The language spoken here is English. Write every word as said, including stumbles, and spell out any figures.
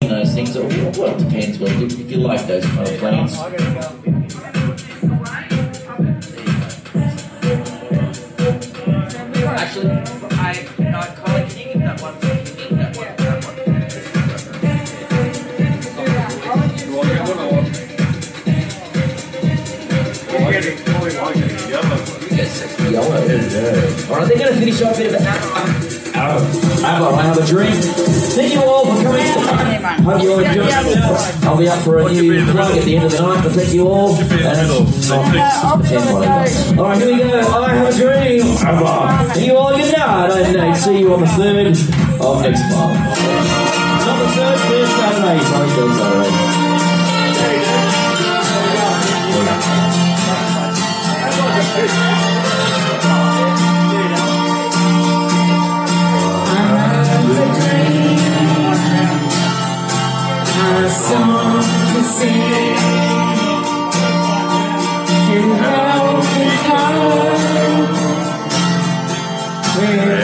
those things. Well, it depends. Well, if you like those kind of plans. Actually, I no, Kylie, can you give that one to Kimmi? That one, that one. You want to get one or what? I'll get it. I'll get it. Yellow. Yellow. Yeah. All right, they're going to finish off a bit of an hour. Abba, I have a drink. Thank you all for coming. Hope you all enjoyed it. I'll be up for a new plug at the end of the night, but thank you all. And all right, here we go. I have a dream. Abba. Thank you all good night. And see you on the third of next month. Not the third, third Saturday. Sorry, third Saturday. A song to sing, and how we go.